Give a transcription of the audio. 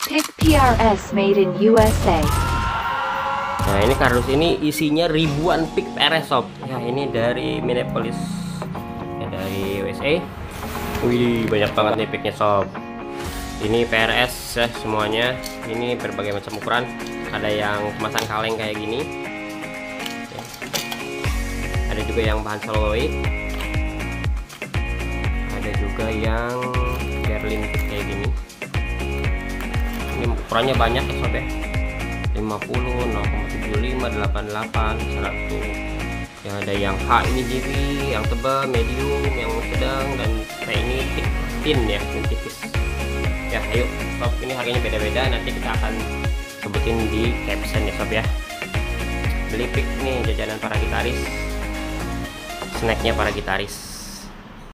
Pick PRS made in USA. Nah, ini kardus ini isinya ribuan pick PRS sob. Ya, ini dari Minneapolis, ya, dari USA. Wih, banyak banget nih picknya sob. Ini PRS ya semuanya. Ini berbagai macam ukuran. Ada yang kemasan kaleng kayak gini. Ya. Ada juga yang bahan soloid. Ada juga yang Berlin pick kayak gini. Ini ukurannya banyak ya sob ya. 50, 0,75, 88, 100. Ya, ada yang H ini JB, yang tebal, medium, yang sedang, dan kayak ini thin ya, yang tipis. Ya, ayo sob, ini harganya beda-beda, nanti kita akan sebutin di caption ya sob ya. Beli pick nih jajanan para gitaris, snacknya para gitaris.